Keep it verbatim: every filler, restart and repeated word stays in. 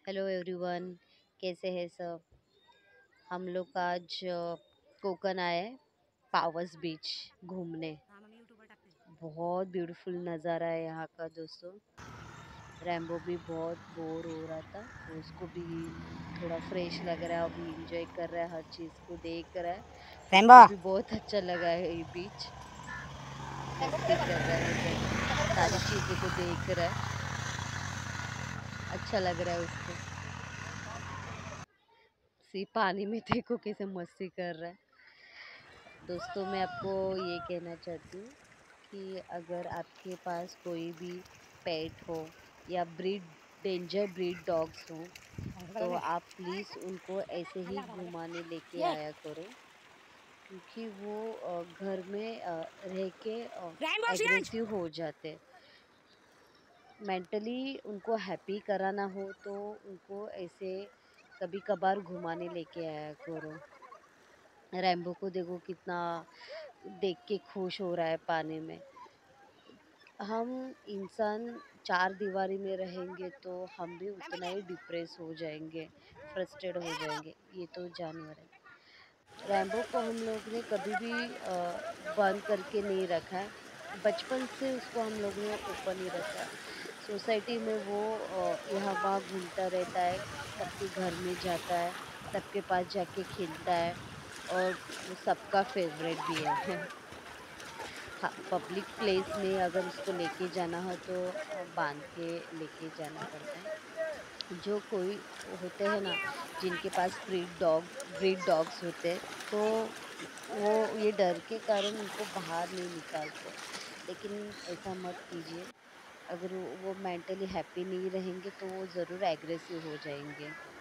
Hello everyone. कैसे हैं सब। हम लोग आज अ, कोकन आए हैं, पावस बीच घूमने। हाँ मम्मी यूट्यूबर टाकते हैं। बहुत ब्यूटीफुल नज़ारा है यहाँ का दोस्तों। रैम्बो भी बहुत बोर हो रहा था, तो उसको भी थोड़ा फ्रेश लग रहा है, अभी इंजॉय कर रहा है, हर चीज़ को देख रहा है। रैम्बो। उसको भी बहुत अच्छा लगा है ये बीच। मस्ती कर रहा है उधर, सारी चीज़ों को देख रहा है, अच्छा लग रहा है उसको। सी पानी में देखो कैसे मस्ती कर रहा है। दोस्तों, मैं आपको ये कहना चाहती हूँ कि अगर आपके पास कोई भी पेट हो या ब्रीड डेंजर ब्रीड डॉग्स हो, तो आप प्लीज़ उनको ऐसे ही घुमाने लेके ये आया करो, क्योंकि वो अ, घर में अ, रह के रैम्बो सियांज। एग्रेसिव हो जाते। मेंटली उनको हैप्पी कराना हो तो उनको ऐसे कभी कभार घुमाने लेके आया करो। रैम्बो को देखो कितना देख के खुश हो रहा है पानी में। हम इंसान चार दीवारी में रहेंगे तो हम भी उतना ही डिप्रेस हो जाएंगे, फ्रस्ट्रेट हो जाएंगे। ये तो जानवर है। रैम्बो को हम लोग ने कभी भी अ, बंद करके नहीं रखा है। बचपन से उसको हम लोग ने ओपन ही रखा है। सोसाइटी में वो अ, यहाँ वहाँ घूमता रहता है, सबके घर में जाता है, सबके पास जाके खेलता है, और वो सबका फेवरेट भी है। हाँ, पब्लिक प्लेस में अगर उसको लेके जाना हो तो अ, बांध के लेके जाना पड़ता है। जो कोई होते हैं ना, जिनके पास ब्रीड डॉग ब्रीड डॉग्स होते हैं, तो वो ये डर के कारण उनको बाहर नहीं निकालते। लेकिन ऐसा मत कीजिए। अगर वो वो मेंटली हैप्पी नहीं रहेंगे तो वो ज़रूर एग्रेसिव हो जाएंगे।